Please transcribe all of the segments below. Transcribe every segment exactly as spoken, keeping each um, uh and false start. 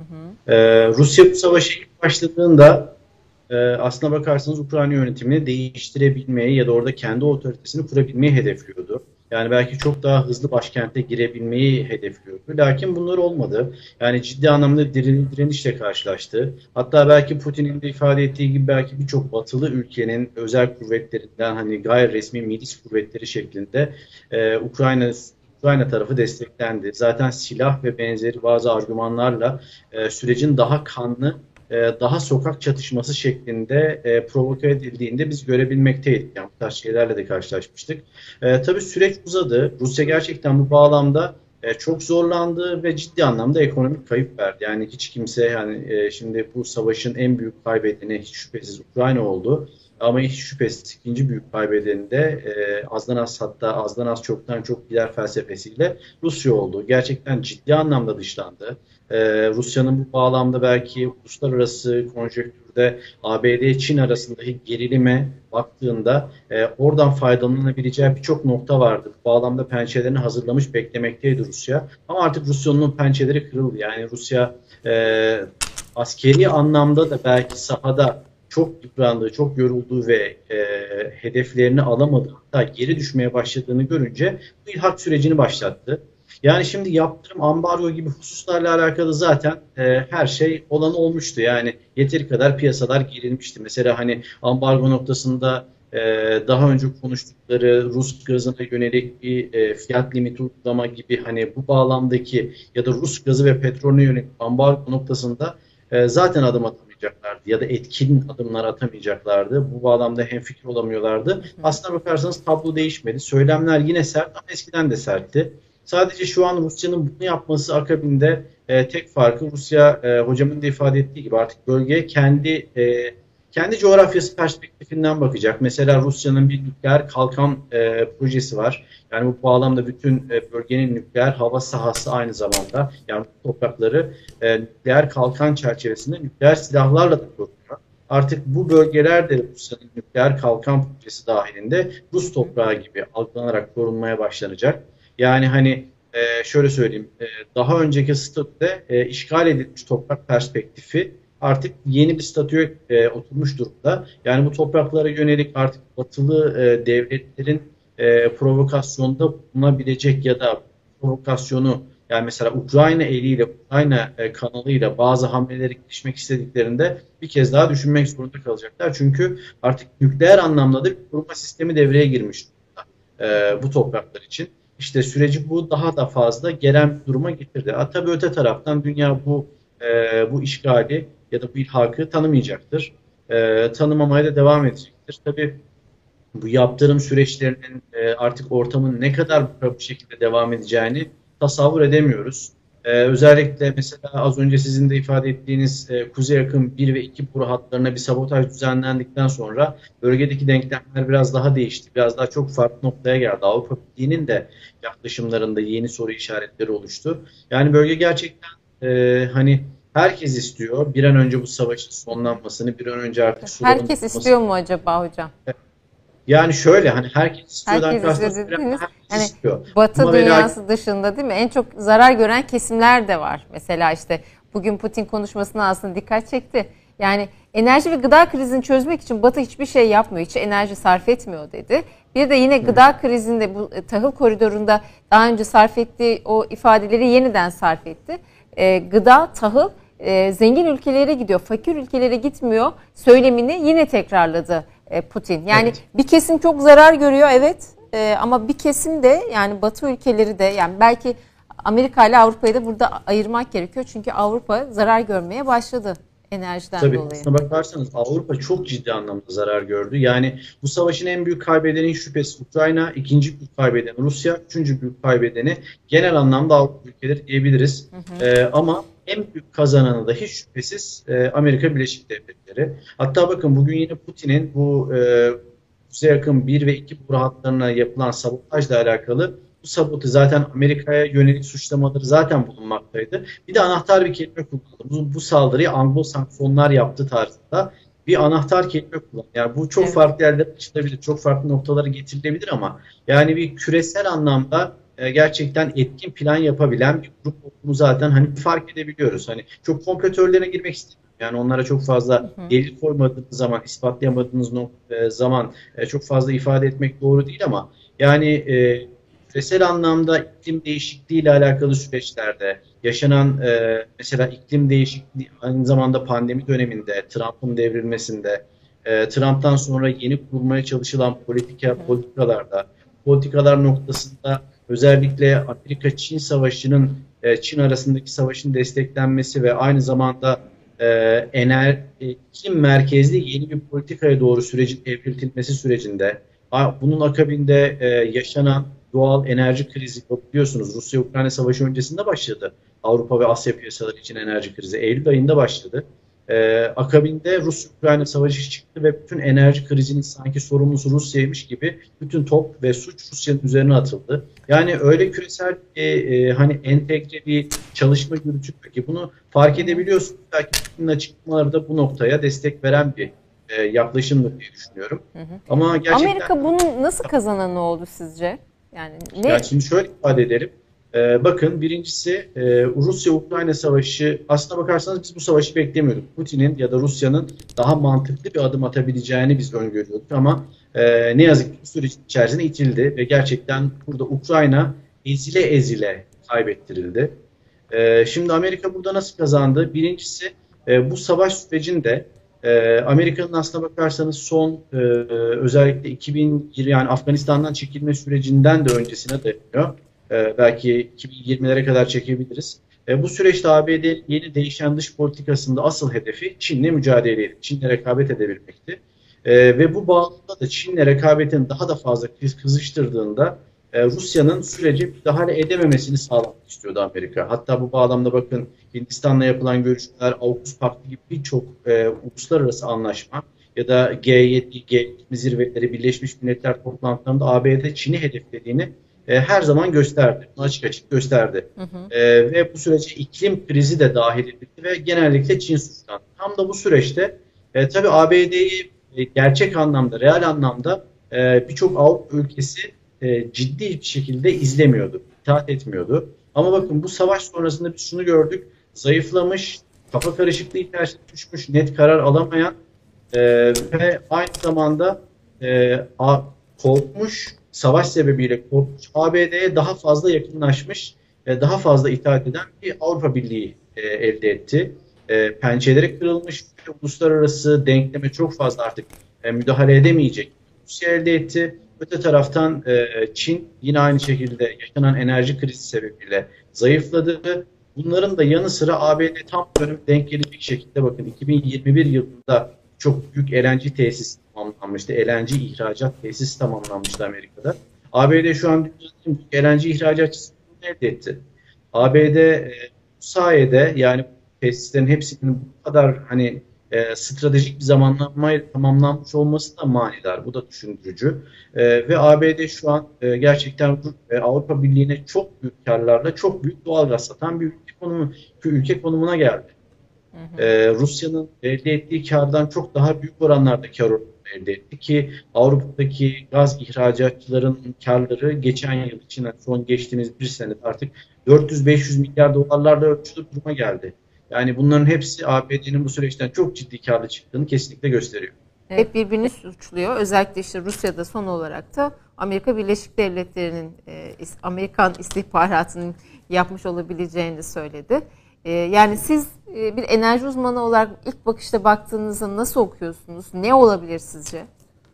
hı. Ee, Rusya bu savaşa ilk başladığında e, aslına bakarsanız Ukrayna yönetimini değiştirebilmeyi ya da orada kendi otoritesini kurabilmeyi hedefliyordu. Yani belki çok daha hızlı başkente girebilmeyi hedefliyordu. Lakin bunlar olmadı. Yani ciddi anlamda direni- direnişle karşılaştı. Hatta belki Putin'in de ifade ettiği gibi belki birçok batılı ülkenin özel kuvvetlerinden hani gayri resmi milis kuvvetleri şeklinde e, Ukrayna Ukrayna tarafı desteklendi. Zaten silah ve benzeri bazı argümanlarla e, sürecin daha kanlı, e, daha sokak çatışması şeklinde e, provoke edildiğinde biz görebilmekteydik. Yani bu tarz şeylerle de karşılaşmıştık. E, tabii süreç uzadı. Rusya gerçekten bu bağlamda e, çok zorlandı ve ciddi anlamda ekonomik kayıp verdi. Yani hiç kimse yani e, şimdi bu savaşın en büyük kaybedeni hiç şüphesiz Ukrayna oldu. Ama hiç şüphesiz ikinci büyük kaybedeni de e, azdan az hatta azdan az çoktan çok gider felsefesiyle Rusya oldu. Gerçekten ciddi anlamda dışlandı. Ee, Rusya'nın bu bağlamda belki uluslararası konjonktürde A B D-Çin arasındaki gerilime baktığında e, oradan faydalanabileceği birçok nokta vardı. Bu bağlamda pençelerini hazırlamış beklemekteydi Rusya. Ama artık Rusya'nın pençeleri kırıldı. Yani Rusya e, askeri anlamda da belki sahada çok yıprandığı, çok yorulduğu ve e, hedeflerini alamadığı, hatta geri düşmeye başladığını görünce bu ilhak sürecini başlattı. Yani şimdi yaptırım, ambargo gibi hususlarla alakalı zaten e, her şey olan olmuştu. Yani yeteri kadar piyasalar gerilmişti. Mesela hani ambargo noktasında e, daha önce konuştukları Rus gazına yönelik bir e, fiyat limiti uygulama gibi hani bu bağlamdaki ya da Rus gazı ve petrolüne yönelik ambargo noktasında e, zaten adım atamayacaklardı ya da etkin adımlar atamayacaklardı. Bu bağlamda hemfikir olamıyorlardı. Aslına bakarsanız tablo değişmedi. Söylemler yine sert ama eskiden de sertti. Sadece şu an Rusya'nın bunu yapması akabinde e, tek farkı Rusya e, hocamın da ifade ettiği gibi artık bölgeye kendi e, kendi coğrafyası perspektifinden bakacak. Mesela Rusya'nın bir nükleer kalkan e, projesi var. Yani bu bağlamda bütün e, bölgenin nükleer hava sahası aynı zamanda yani bu toprakları e, nükleer kalkan çerçevesinde nükleer silahlarla da korunuyor. Artık bu bölgeler de Rusya'nın nükleer kalkan projesi dahilinde Rus toprağı gibi algılanarak korunmaya başlanacak. Yani hani e, şöyle söyleyeyim, e, daha önceki statüde e, işgal edilmiş toprak perspektifi artık yeni bir statüye e, oturmuş durumda. Yani bu topraklara yönelik artık batılı e, devletlerin e, provokasyonda bulunabilecek ya da provokasyonu yani mesela Ukrayna eliyle, Ukrayna e, kanalıyla bazı hamleleri girişmek istediklerinde bir kez daha düşünmek zorunda kalacaklar. Çünkü artık nükleer anlamda da bir koruma sistemi devreye girmiş durumda e, bu topraklar için. İşte süreci bu daha da fazla gelen bir duruma getirdi. Ha, tabii öte taraftan dünya bu e, bu işgali ya da bu ilhakı tanımayacaktır. E, tanımamaya da devam edecektir. Tabii bu yaptırım süreçlerinin e, artık ortamın ne kadar bu şekilde devam edeceğini tasavvur edemiyoruz. E, özellikle mesela az önce sizin de ifade ettiğiniz e, Kuzey Akım bir ve iki boru hatlarına bir sabotaj düzenlendikten sonra bölgedeki denklemler biraz daha değişti. Biraz daha çok farklı noktaya geldi. Avrupa Birliği'nin de yaklaşımlarında yeni soru işaretleri oluştu. Yani bölge gerçekten e, hani herkes istiyor bir an önce bu savaşın sonlanmasını, bir an önce artık suların Herkes durmasını. istiyor mu acaba hocam? Yani şöyle hani herkes istiyordan Herkes kastım istiyor dediğiniz herkes yani istiyor. Batı Ama ve lakin dünyası dışında değil mi? En çok zarar gören kesimler de var. Mesela işte bugün Putin konuşmasına aslında dikkat çekti. Yani enerji ve gıda krizini çözmek için Batı hiçbir şey yapmıyor, hiç enerji sarf etmiyor dedi. Bir de yine gıda krizinde bu tahıl koridorunda daha önce sarf ettiği o ifadeleri yeniden sarf etti. E, gıda, tahıl e, zengin ülkelere gidiyor, fakir ülkelere gitmiyor söylemini yine tekrarladı e, Putin. Yani evet. bir kesim çok zarar görüyor evet e, ama bir kesim de yani Batı ülkeleri de yani belki Amerika ile Avrupa'yı da burada ayırmak gerekiyor. Çünkü Avrupa zarar görmeye başladı enerjiden Tabii dolayı. aslına bakarsanız Avrupa çok ciddi anlamda zarar gördü. Yani bu savaşın en büyük kaybedeni hiç şüphesiz Ukrayna, ikinci büyük kaybedeni Rusya, üçüncü büyük kaybedeni genel anlamda Avrupa ülkeleri diyebiliriz. Hı hı. Ee, ama en büyük kazananı da hiç şüphesiz e, Amerika Birleşik Devletleri. Hatta bakın bugün yine Putin'in bu e, Kuzey Akım bir ve iki boru hatlarına yapılan sabotajla alakalı bu sabotu zaten Amerika'ya yönelik suçlamaları zaten bulunmaktaydı. Bir de anahtar bir kelime kullandı. Bu, bu saldırıyı Anglo-Saksonlar yaptı tarzında bir anahtar kelime kullandı. Yani bu çok Evet. farklı yerlere açılabilir, çok farklı noktalara getirilebilir ama yani bir küresel anlamda e, gerçekten etkin plan yapabilen bir grup olduğunu zaten hani fark edebiliyoruz. Hani çok komplo teorilerine girmek istemiyorum. Yani onlara çok fazla Hı hı. delil koymadığınız zaman, ispatlayamadığınız nok- e, zaman e, çok fazla ifade etmek doğru değil ama yani e, küresel anlamda iklim değişikliği ile alakalı süreçlerde yaşanan e, mesela iklim değişikliği aynı zamanda pandemi döneminde Trump'ın devrilmesinde e, Trump'tan sonra yeni kurulmaya çalışılan politika politikalarda politikalar noktasında özellikle Amerika-Çin savaşının e, Çin arasındaki savaşın desteklenmesi ve aynı zamanda e, ener e, Çin merkezli yeni bir politikaya doğru sürecin evriltilmesi sürecinde a- bunun akabinde e, yaşanan doğal enerji krizi biliyorsunuz Rusya-Ukrayna savaşı öncesinde başladı. Avrupa ve Asya piyasaları için enerji krizi Eylül ayında başladı. Ee, akabinde Rus-Ukrayna savaşı çıktı ve bütün enerji krizinin sanki sorumlusu Rusya'ymış gibi bütün top ve suç Rusya'nın üzerine atıldı. Yani öyle küresel e, e, hani entegre bir çalışma yürütüyor ki bunu fark edebiliyorsunuz. Belki Putin'in açıklamaları da bu noktaya destek veren bir e, yaklaşımdır diye düşünüyorum. Hı hı. Ama gerçekten Amerika bunun nasıl kazananı oldu sizce? Yani ne? yani şimdi şöyle ifade edelim. Ee, bakın birincisi e, Rusya-Ukrayna savaşı aslına bakarsanız biz bu savaşı beklemiyorduk. Putin'in ya da Rusya'nın daha mantıklı bir adım atabileceğini biz öngörüyorduk ama e, ne yazık ki bu süreç içerisinde itildi ve gerçekten burada Ukrayna ezile ezile kaybettirildi. E, şimdi Amerika burada nasıl kazandı? Birincisi e, bu savaş sürecinde e, Amerika'nın aslına bakarsanız son e, özellikle iki bin yirmi yani Afganistan'dan çekilme sürecinden de öncesine dayanıyor. E, belki iki bin yirmilere kadar çekebiliriz. E, bu süreçte A B D yeni değişen dış politikasında asıl hedefi Çin'le mücadeleydi. Çin'le rekabet edebilmekti. E, ve bu bağlamda da Çin'le rekabetin daha da fazla kızıştırdığında e, Rusya'nın süreci müdahale edememesini sağlamak istiyordu Amerika. Hatta bu bağlamda bakın Hindistan'la yapılan görüşmeler, AUKUS Paktı gibi birçok e, uluslararası anlaşma ya da G yedi, G yirmi zirveleri, Birleşmiş Milletler toplantılarında A B D Çin'i hedeflediğini e, her zaman gösterdi. Açık açık gösterdi. Hı hı. E, ve bu sürece iklim krizi de dahil edildi ve genellikle Çin suçlandı. Tam da bu süreçte e, tabii A B D'yi e, gerçek anlamda, real anlamda e, birçok Avrupa ülkesi e, ciddi bir şekilde izlemiyordu, itaat etmiyordu. Ama bakın bu savaş sonrasında biz şunu gördük. Zayıflamış, kafa karışıklığı içerisine düşmüş, net karar alamayan e, ve aynı zamanda e, a, korkmuş, savaş sebebiyle korkmuş, A B D'ye daha fazla yakınlaşmış, e, daha fazla itaat eden bir Avrupa Birliği e, elde etti. E, pençeleri kırılmış, uluslararası denkleme çok fazla artık e, müdahale edemeyecek Rusya elde etti. Öte taraftan e, Çin yine aynı şekilde yaşanan enerji krizi sebebiyle zayıfladı. Bunların da yanı sıra A B D tam dönüm denk gelecek şekilde bakın iki bin yirmi bir yılında çok büyük L N G tesis tamamlanmıştı. L N G ihracat tesisi tamamlanmıştı Amerika'da. A B D şu an dünyanın büyük L N G ihracatçısını elde etti. A B D e, bu sayede yani tesislerin hepsinin bu kadar hani e, stratejik bir zamanlamayla tamamlanmış olması da manidar. Bu da düşündürücü. E, ve A B D şu an e, gerçekten e, Avrupa Birliği'ne çok büyük karlarla çok büyük doğal gaz satan bir ülke, konumu, bir ülke konumuna geldi. Hı hı. E, Rusya'nın elde ettiği kardan çok daha büyük oranlarda kar elde etti ki Avrupa'daki gaz ihracatçıların karları geçen yıl için yani son geçtiğimiz bir senede artık dört yüz beş yüz milyar dolarlarla ölçülü duruma geldi. Yani bunların hepsi A B D'nin bu süreçten çok ciddi karlı çıktığını kesinlikle gösteriyor. Hep birbirini suçluyor. Özellikle işte Rusya'da son olarak da Amerika Birleşik Devletleri'nin, e, Amerikan istihbaratının yapmış olabileceğini söyledi. E, yani siz e, bir enerji uzmanı olarak ilk bakışta baktığınızda nasıl okuyorsunuz? Ne olabilir sizce?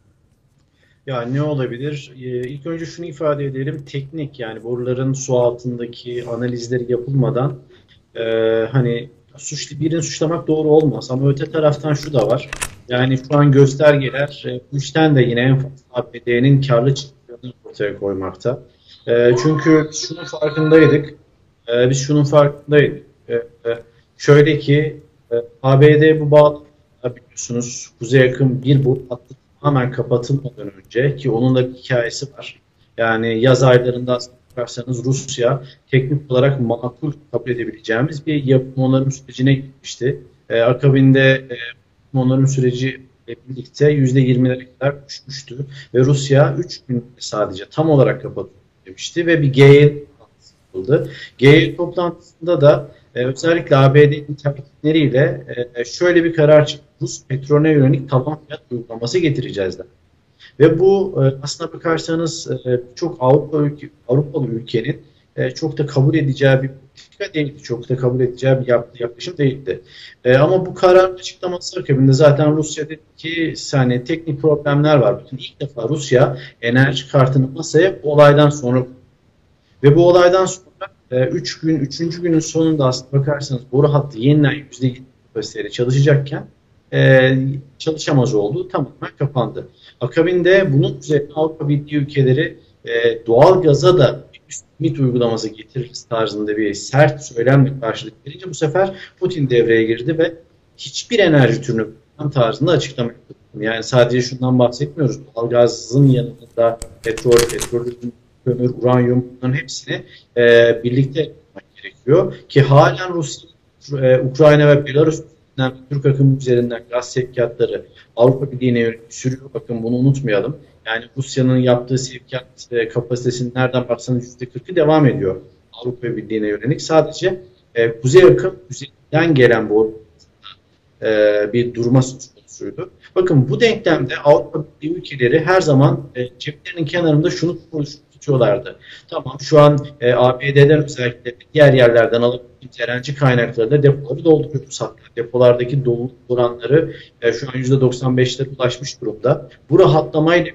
Ya ne olabilir? Ee, ilk önce şunu ifade edelim. Teknik yani boruların su altındaki analizleri yapılmadan e, hani suçlu birini suçlamak doğru olmaz. Ama öte taraftan şu da var. Yani şu an göstergeler e, bu işten de yine en fazla A B D'nin karlı çıktığını ortaya koymakta. E, çünkü biz şunun farkındaydık. E, biz şunun farkındaydık. E, e, şöyle ki e, A B D bu bağlamda biliyorsunuz Kuzey Akım bir bu hattı tamamen kapatılmadan önce ki onun da bir hikayesi var. Yani yaz aylarında aslında bakarsanız Rusya teknik olarak makul kabul edebileceğimiz bir yapım onarım sürecine gitmişti. E, akabinde e, onarım süreci birlikte yüzde yirmilere kadar düşmüştü ve Rusya üç gün sadece tam olarak kapattı demişti ve bir G yedi toplantısı yapıldı. G yedi toplantısında da e, özellikle A B D'nin taahhütleriyle e, şöyle bir karar çıktı. Rus petrolüne yönelik taban fiyat uygulaması getireceğiz. Ve bu e, aslına bakarsanız e, çok Avrupa ülke, Avrupalı ülkenin e, çok da kabul edeceği bir politika değildi. Çok da kabul edeceği bir yaklaşım değildi. E, ama bu kararın açıklaması akabinde zaten Rusya dedi ki hani teknik problemler var. Bütün ilk defa Rusya enerji kartını masaya bu olaydan sonra ve bu olaydan sonra üç gün, üçüncü günün sonunda aslına bakarsanız boru hattı yeniden yüzde yetmiş kapasiteyle çalışacakken e, çalışamaz oldu. Tamamen kapandı. Akabinde bunun üzerine Avrupa Birliği ülkeleri e, doğal gaza da üst limit uygulaması getiririz tarzında bir sert söylemle karşılık verince bu sefer Putin devreye girdi ve hiçbir enerji türünü tarzında açıklama yaptı. Yani sadece şundan bahsetmiyoruz. Doğal gazın yanında petrol, petrol kömür, uranyum bunların hepsini e, birlikte yapmak gerekiyor. Ki halen Rusya, e, Ukrayna ve Belarus üzerinden, Türk akımı üzerinden gaz sevkiyatları Avrupa Birliği'ne yönelik sürüyor. Bakın bunu unutmayalım. Yani Rusya'nın yaptığı sevkiyat e, kapasitesinin nereden baksanız yüzde kırkı devam ediyor Avrupa Birliği'ne yönelik. Sadece e, kuzey akım üzerinden gelen bu e, bir durma söz konusuydu. Bakın bu denklemde Avrupa Birliği ülkeleri her zaman e, ceplerinin kenarında şunu tutuyorlardı. Tamam şu an e, A B D'den özellikle diğer yerlerden alıp terenci kaynaklarında depoları dolduruyoruz. Hatta depolardaki doluluk oranları e, şu an yüzde doksan beşlere ulaşmış durumda. Bu rahatlamayla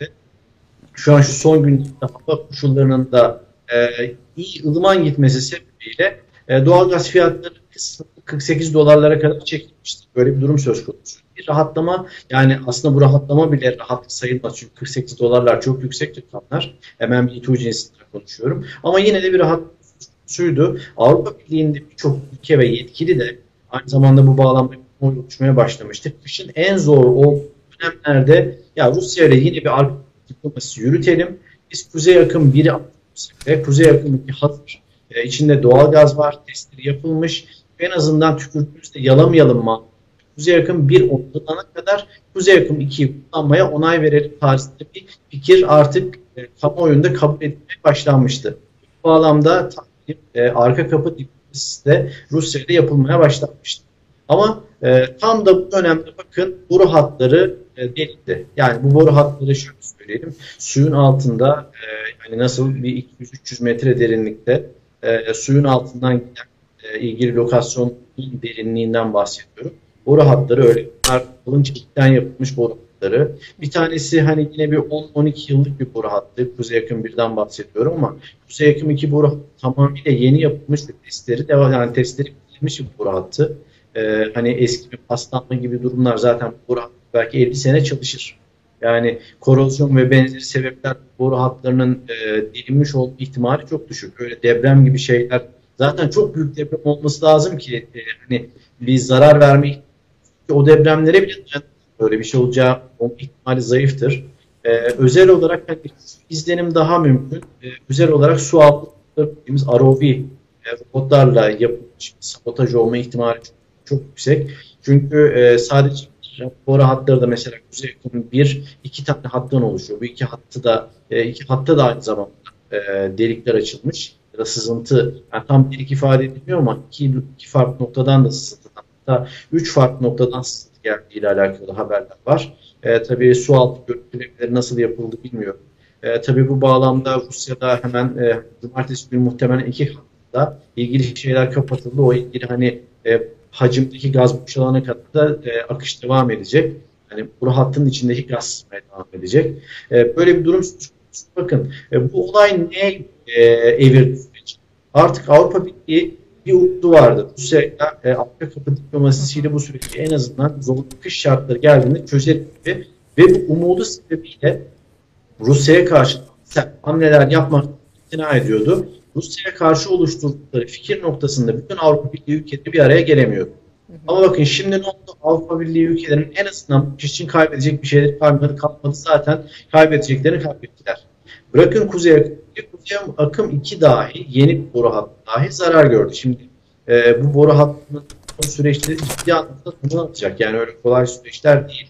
şu an şu son günlerde hava koşullarının da e, iyi ılıman gitmesi sebebiyle e, doğalgaz fiyatları kırk sekiz dolarlara kadar çekilmişti. Böyle bir durum söz konusu. Bir rahatlama, yani aslında bu rahatlama bile rahatlık sayılmaz. Çünkü kırk sekiz dolarlar çok yüksek rakamlar. Hemen bir iki cinsinden konuşuyorum. Ama yine de bir rahatlama. Avrupa Birliği'nde birçok ülke ve yetkili de aynı zamanda bu bağlamda oluşmaya başlamıştı. Kışın en zor olduğu dönemlerde ya Rusya ile yine bir arka diplomasisi yürütelim. Biz Kuzey Akım biri ve Kuzey Akım iki hazır. E, içinde doğalgaz var, testleri yapılmış. En azından tükürdüğümüzde yalamayalım mı? Kuzey Akım bir onaylanana kadar Kuzey Akım ikiyi kullanmaya onay verelim tarzında bir fikir artık e, kamuoyunda kabul edilmeye başlanmıştı. Bu bağlamda e, arka kapı diplomasisi de Rusya'da yapılmaya başlanmıştı. Ama e, tam da bu dönemde bakın boru hatları e, delindi. Yani bu boru hatları şöyle söyleyelim. Suyun altında e, yani nasıl bir iki yüz üç yüz metre derinlikte e, suyun altından giden e, ilgili lokasyonun derinliğinden bahsediyorum. Boru hatları öyle kalın çelikten yapılmış boru hatları. Bir tanesi hani yine bir on on iki yıllık bir boru hattı. Kuzey Akım birden bahsediyorum ama Kuzey Akım iki boru hattı tamamıyla yeni yapılmış ve testleri devam yani testleri bitirmiş bir boru hattı. Ee, hani eski bir paslanma gibi durumlar zaten boru hattı belki elli sene çalışır. Yani korozyon ve benzeri sebepler boru hatlarının e, delinmiş olma ihtimali çok düşük. Öyle deprem gibi şeyler zaten çok büyük deprem olması lazım ki e, hani bir zarar verme ihtimali. O depremlere bile böyle bir şey olacağı ihtimali zayıftır. Ee, özel olarak hani, izlenim daha mümkün. Ee, özel olarak su altı dediğimiz R O V e, robotlarla yapılmış sabotaj olma ihtimali çok, çok yüksek. Çünkü e, sadece boru hatları da mesela Kuzey Akım bir, iki tane hattan oluşuyor. Bu iki hattı da e, iki hatta da aynı zamanda e, delikler açılmış ya da sızıntı. Yani tam delik ifade edilmiyor ama iki, iki farklı noktadan da sızıntı. Hatta üç farklı noktadan sızıntı geldiğiyle alakalı haberler var. E, tabii su altı görüntülemeleri nasıl yapıldı bilmiyorum. E, tabii bu bağlamda Rusya'da hemen e, cumartesi günü muhtemelen iki hatta ilgili şeyler kapatıldı. O ilgili hani e, hacimdeki gaz boşalana kadar da e, akış devam edecek. Yani bu hattın içindeki gaz sızmaya devam edecek. E, böyle bir durum bakın e, bu olay ne e, evirdi süreci? Artık Avrupa Birliği bir umudu vardı. Rusya'ya e, arka kapı diplomasisiyle bu süreci en azından zorlu kış şartları geldiğinde çözebildi. Ve bu umudu sebebiyle Rusya'ya karşı hamleler yapmak ikna ediyordu. Rusya'ya karşı oluşturdukları fikir noktasında bütün Avrupa Birliği ülkeleri bir araya gelemiyordu. Hı hı. Ama bakın şimdi ne oldu? Avrupa Birliği ülkelerinin en azından bu için kaybedecek bir şeyleri kalmadı, kalmadı zaten kaybedeceklerini kaybettiler. Bırakın Kuzey Akım, Kuzey Akım iki dahi yeni bir boru hattı dahi zarar gördü. Şimdi e, bu boru hattının süreçleri ciddi anlamda atacak. Yani öyle kolay süreçler değil.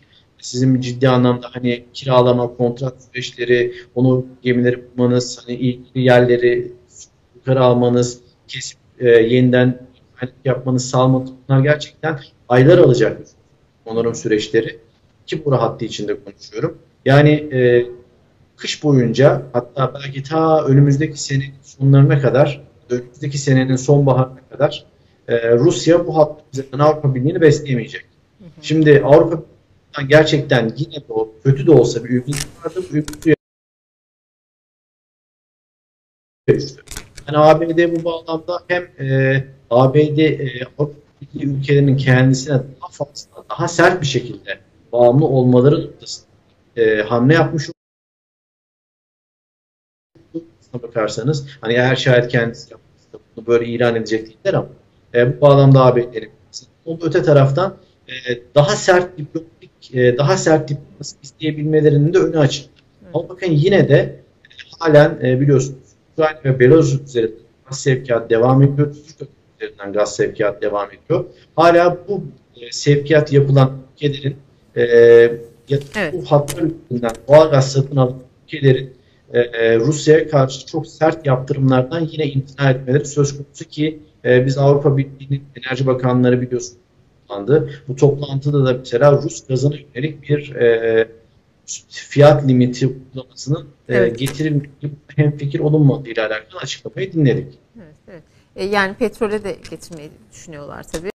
Sizin ciddi anlamda hani kiralama, kontrat süreçleri, onu gemileri bulmanız, hani ilgili yerleri yukarı almanız, kesip e, yeniden yapmanız, sağlamanız, bunlar gerçekten aylar alacak onarım süreçleri. Ki bu rahatlığı içinde konuşuyorum. Yani e, kış boyunca, hatta belki ta önümüzdeki senenin sonlarına kadar, önümüzdeki senenin sonbaharına kadar e, Rusya bu hattı üzerinden Avrupa Birliği'ni besleyemeyecek. Hı hı. Şimdi Avrupa gerçekten yine de o kötü de olsa bir ümit vardı. Bu ümit yani A B D bu bağlamda hem e, A B D e, Avrupa Birliği ülkelerinin kendisine daha fazla, daha sert bir şekilde bağımlı olmaları noktasında e, hamle yapmış bakarsanız, hani eğer şayet kendisi yapmışsa bunu böyle ilan edecek değiller ama e, bu bağlamda A B D'nin öte taraftan e, daha sert diplomatik, e, daha sert diplomasi isteyebilmelerinin de önü açık. Ama bakın yine de e, halen e, biliyorsunuz Ukrayna ve Belarus üzerinden gaz sevkiyatı devam ediyor. Türkiye üzerinden gaz sevkiyatı devam ediyor. Hala bu e, sevkiyat yapılan ülkelerin e, ya evet. bu hatlar üzerinden doğal gaz satın alan ülkelerin e, Rusya'ya karşı çok sert yaptırımlardan yine imtina etmeleri söz konusu ki e, biz Avrupa Birliği'nin Enerji Bakanları biliyorsunuz toplandı. Bu toplantıda da mesela Rus gazına yönelik bir e, fiyat limiti uygulamasının evet. e, getirilmesi hemfikir olunmadığı ile alakalı açıklamayı dinledik. Evet, evet. E, yani petrole de getirmeyi düşünüyorlar tabii.